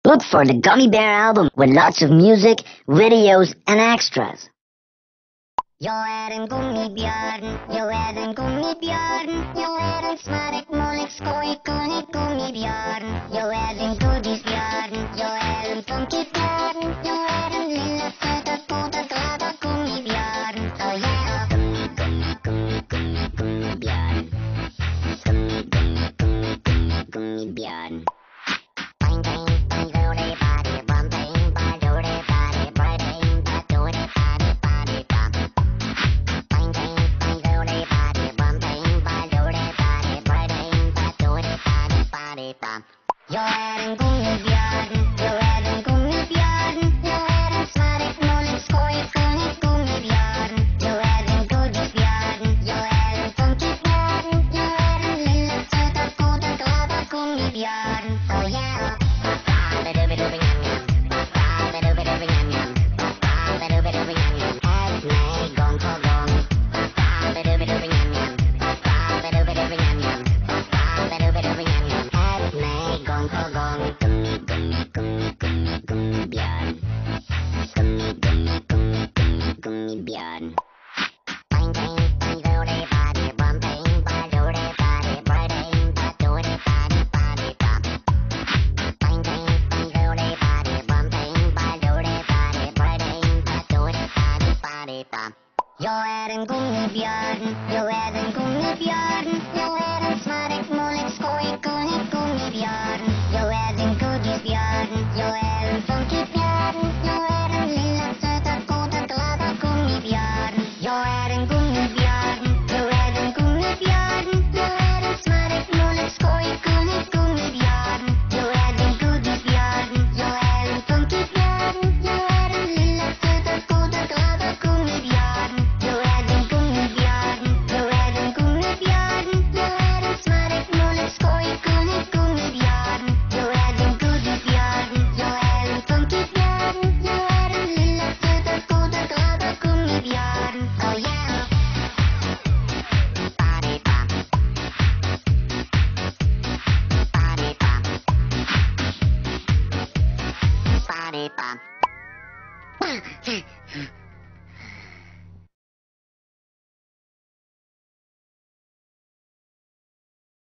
Look for the Gummy Bear album with lots of music, videos, and extras. Jag är en gummibjörn, jag är en gummibjörn. Jag är en smarrig, målig, skojig, kunnig gummibjörn. Jag är en godisbjörn, jag är en funkybjörn. Jag är den lilla, söta, goda, glada gummibjörn. Oh yeah! Gummibjörn. Gummibjörn. Jag är en gummibjörn, jag är en gummibjörn. Jag är en smarrig, målig, skojig, kunnig gummibjörn. Jag är en godisbjörn, jag är en funkybjörn. Jag är den lilla, söta, goda, glada gummibjörn. Oh yeah! Ät mig gång på gång. Ät mig gång på gång. Gummibjörn. Gummibjörn. Jag är en gummibjörn, jag är en gummibjörn. Jag är en smarrig, målig, skojig, kunnig gummibjörn. Jag är en godisbjörn, jag är en funkybjörn. Jag är den lilla, söta, goda, glada gummibjörn. Jag är en gummibjörn, jag är en gummibjörn. Jag är en smarrig, målig, skojig, kunnig gummibjörn. Jag är en godisbjörn, jag är en funkybjörn. Jag är den lilla, söta, goda, glada gummibjörn. Jag är en gummibjörn, jag är en gummibjörn. Jag är en smarrig, målig, skojig, kunnig gummibjörn. Jag är en godisbjörn, jag är en funkybjörn. Jag är den lilla, söta, goda, glada gummibjörn. Oh yeah! Body bump.